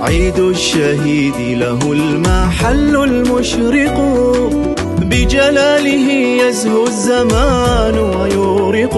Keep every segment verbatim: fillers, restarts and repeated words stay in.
عيد الشهيد له المحل المشرق، بجلاله يزهو الزمان ويورق،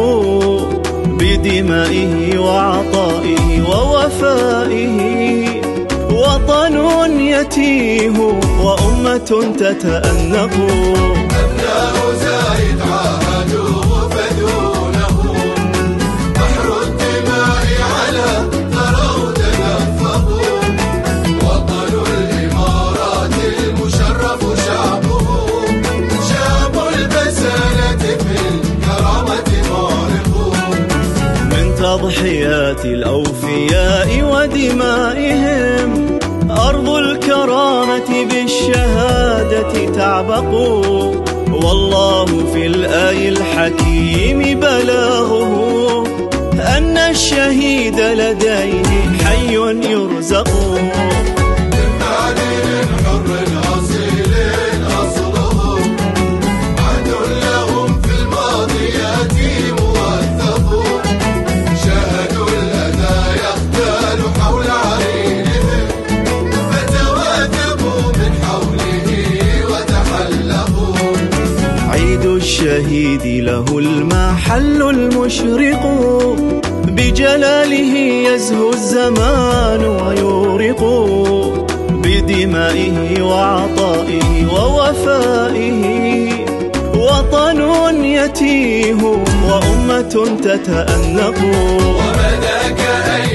بدمائه وعطائه ووفائه، وطن يتيه وأمة تتأنق. أبناء زايد عاهدوا فدونه، بحر الدماء على ثروا تدفقوا، وطن الإمارات المشرف شعبه، شعب البسالة في الكرامة مارق. من تضحيات الأوفياء ودمائهم أرض الكرامة بالشهادة تعبق، والله في الآي الحكيم بلاغه أن الشهيد لديه حي يرزق. من معدن حر أصيل أصله، عهد لهم في الماضيات موثق، شاهدوا الأذى يختال حول عرينهم، فتواكبوا من حوله وتحلقوا. عيد الشهيد له المحل المشرق، بجلاله يزهو الزمان ويورق، بدمائه وعطائه ووفائه، وطن يتيه وأمة تتأنق. ومداك أي